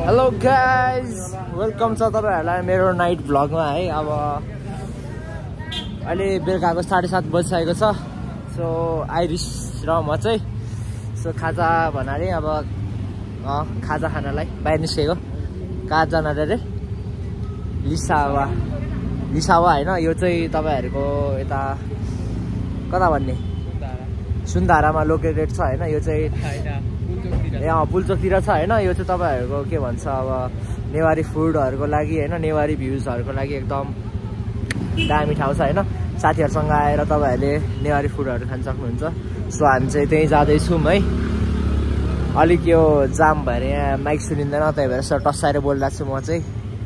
Hello guys, welcome छ तपाईहरुलाई मेरो नाइट भ्लगमा है। अब अहिले बेलुकाको 7:30 बजिसकेको छ। सो आइरिस र म चाहिँ खाजा भन्नाले अब खाजा खानलाई बाहिर निस्केको। कहाँ जान रे? लिसावा होइन, यो चाहिँ तपाईहरुको यता कता भन्ने सुन्धारामा लोकेटेड छ हैन। यो चाहिँ पुल्चोकतिर छ हैन। यो चाहिँ तपाईहरुको के भन्छ अब नेवारी फुडहरुको लागि हैन, नेवारी भ्युजहरुको लागि एकदम दामी ठाउँ छ हैन। साथीहरुसँग आएर तपाईहरुले नेवारी फुडहरु खान सक्नुहुन्छ। सो हामी चाहिँ त्यही जाँदै छौं है। अलिक यो जाम भएर यहाँ माइक सुनिँदैन, त्यही भएर सो टस्साएर बोलिरहेको छु म चाहिँ।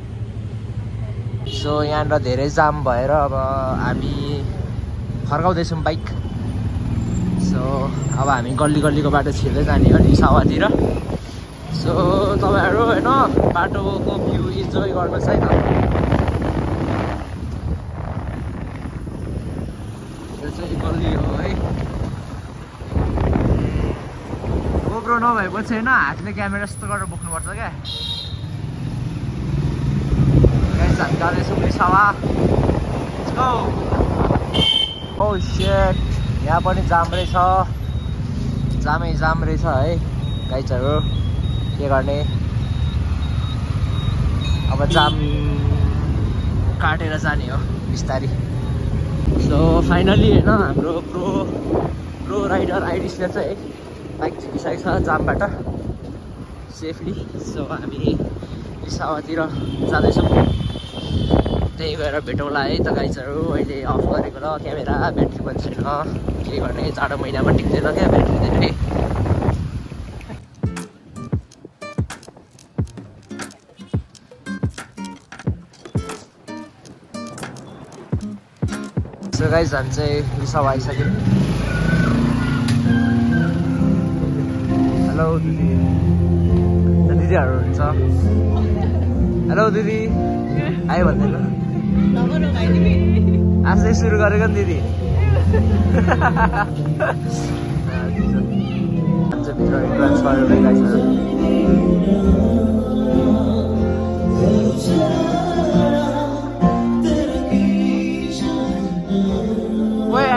सो यहाँनिर धेरै जाम भएर अब हामी फर्काउँदैछौँ बाइक। सो अब हामी गल्लीको बाटो छिर्दै जाने हो लिसावातिर। सो तपाईहरु हैन बाटोको भ्यू इन्जोय गर्नुहोस् है त। यो चाहिँ गल्ली हो है। गोप्रो नभएपछि हैन हातले क्यामेरा यस्तो गरेर बोक्नुपर्छ क्या। गाइस हामी जाँदैछौँ Lisawa. Let's go. Oh shit, यहाँ पनि जाम रहेछ, जाम रहेछ है गाइजहरु। के गर्ने अब जाम काटेर जाने हो बिस्तारी। सो फाइनली हैन हाम्रो प्रो राइडर आइरिसले चाहिँ बाइक झिकिसकेको छ जामबाट सेफली। सो हामी लिसावातिर जाँदैछौँ, त्यही भएर भेटौँला है त गाइजहरु। अहिले अफ गरेको ल क्यामेरा, ब्याट्री पनि छैन। के गर्ने, जाडो महिनामा टिक्दैन क्या ब्याट्री धेरै। सो गाइज हामी चाहिँ लिसावा आइसक्यौँ। हेलो दिदी, दिदीहरू हुनुहुन्छ? हेलो दिदी, आयो भन्दैन? आजै सुरु गरेको नि दिदी। भित्र इन्ट्रान्स गरेर गाइजहरु। ओए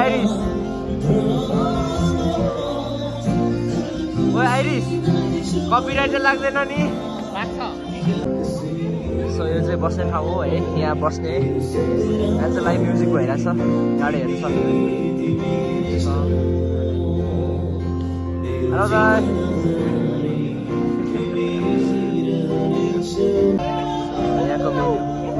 आइरिस, कपिराइट चाहिँ लाग्दैन नि? सो यो चाहिँ बस्ने ठाउँ हो है। यहाँ बस्ने, यहाँ चाहिँ लाइभ म्युजिक भइरहेछ, गाडीहरू छ। हेलो दाइ, यहाँको menu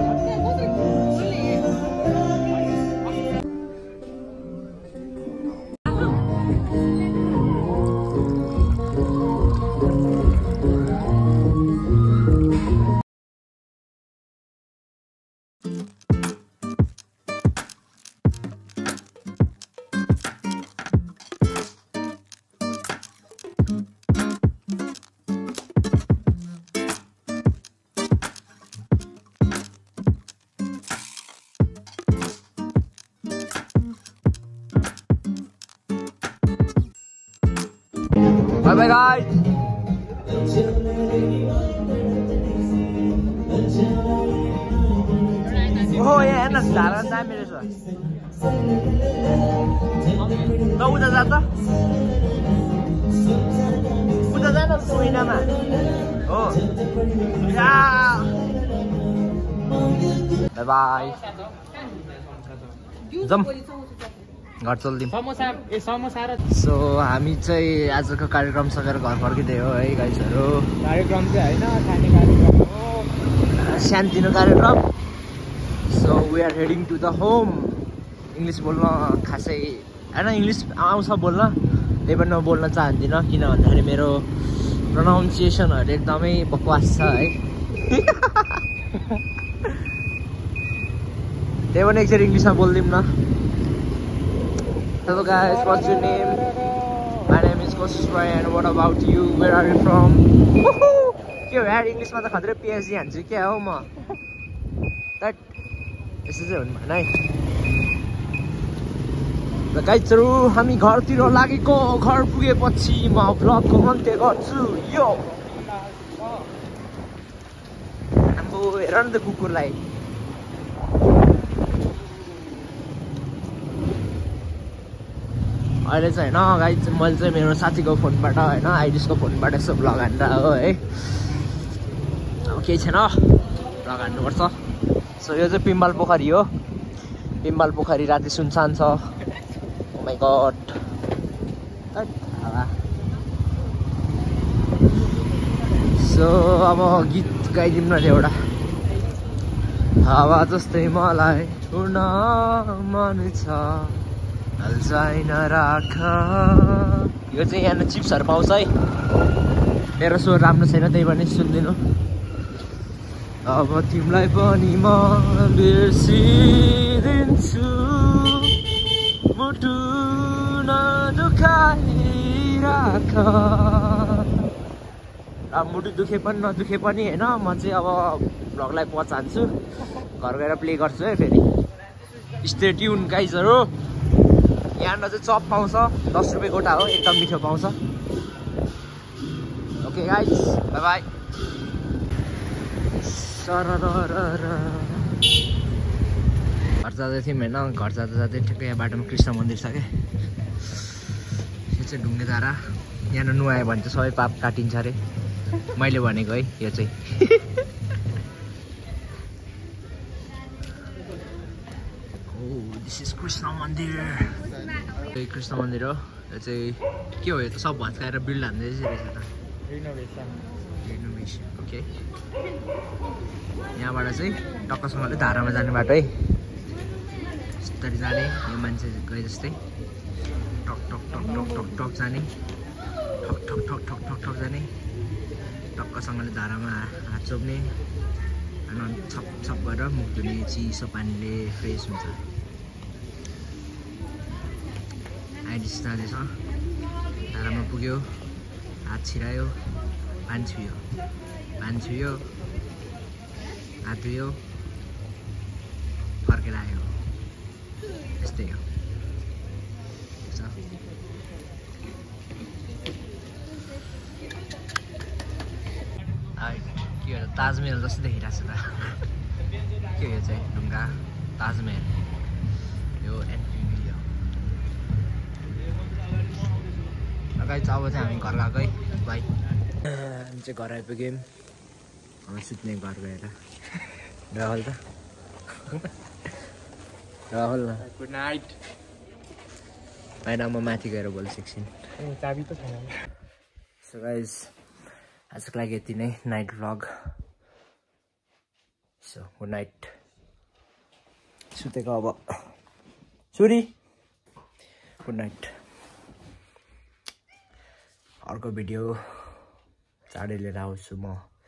Bye bye guys. Oh yeah, enak jalan dalam itu. Kau udah jatuh? Udah jatuh suin nama? Oh, ya. Bye bye. Jom. घर चल्दिउँ। सो हामी चाहिँ आजको कार्यक्रम सकेर घर फर्किँदै हो है गाइजहरु। कार्यक्रम चाहिँ हैन, खाने कार्यक्रम हो, सानोतिनो कार्यक्रम। So we are heading to the home. English बोल्न खासै हैन, इङ्ग्लिस आउँछ बोल्न, त्यही पनि म बोल्न चाहन्दिनँ किन भन्दाखेरि मेरो प्रोनाउन्सिएसनहरु एकदमै बकवास छ है। त्यही पनि एकचोटि इङ्ग्लिसमा बोल्दिउँ न। Hello guys, what's your name? My name is Kosiswai and what about you? Where are you from? Woohoo! के हो यार, इङ्ग्लिसमा त खत्रै पिएचडी हान्छु क्या हो म। द्याट यसो चाहिँ हुनु भएन है। र गाइजहरु हामी घरतिर लागेको, घर पुगेपछि म भ्लगको अन्त्य गर्छु। यो हेर न त कुकुरलाई अहिले चाहिँ होइन गाइज मैले चाहिँ मेरो साथीको फोनबाट होइन आइडिसको फोनबाट यसो भ्लग हानेर हो है अब केही छैन भ्लग हान्नुपर्छ सो यो चाहिँ पिम्बल पोखरी हो पिम्बल पोखरी राति सुनसान छ ओ माई गड सो अब गीत गाइदिउँ न एउटा हावा जस्तै मलाई उड्न मन छ हल्झाइन राख यो चाहिँ यहाँ चिप्सहरू पाउँछ है मेरो स्वर राम्रो छैन त्यही पनि सुनिदिनु अब तिमीलाई पनि म बिर्सिदिन्छु मुटु नदुखाइराख अब मुटु दुखे पनि नदुखे पनि होइन म चाहिँ अब भ्लगलाई पचान्छु घर गएर प्ले गर्छु है फेरि स्टे ट्युन गाइजहरू यहाँनिर चाहिँ चप पाउँछ 10 रुपियाँ गोटा हो एकदम मिठो पाउँछ ओके गाइज बाई बाई घर जाँदै थियौँ होइन घर जाँदा जाँदै ठिकै यहाँ बाटोमा कृष्ण मन्दिर छ क्या यो चाहिँ ढुङ्गे धारा यहाँनिर नुहायो भने चाहिँ सबै पाप काटिन्छ अरे मैले भनेको है यो चाहिँ दिस इज कृष्ण मन्दिर कृष्ण मन्दिर हो यो चाहिँ के हो यो त सब भत्काएर बिल्ड हान्दै रहेछ त रिनोभेसन ओके यहाँबाट चाहिँ टक्कसँगले धारामा जाने बाटो है यस्तरी जाने यो मान्छे गए जस्तै टक टक टक टक टक टक जाने ठक ठक ठक ठक ठक ठक जाने टक्कसँगले धारामा हात चोप्ने अनि छप छप गरेर मुख धुने चिसो पानीले फ्रेस हुन्छ आइडिस जाँदैछ धारामा पुग्यो हात छिरायो पानी छुयो हात धुयो फर्केर आयो यस्तै हो के हो ताजमहल जस्तो देखिरहेको छ त के हो यो चाहिँ ढुङ्गा ताजमहल यो एनपी गाइस अब चाहिँ हामी घर गएको है बाई हामी चाहिँ घर आइपुग्यौँ अब सुत्ने घर गएर राहुल त राहुल न गुड नाइट होइन म माथि गएर बोल्छु एकछिन चाबी त छैन सो गाइस आजको लागि यति नै night vlog so good night सुतेको अब सुरी गुड नाइट अर्को भिडियो चाँडै लिएर आउँछु म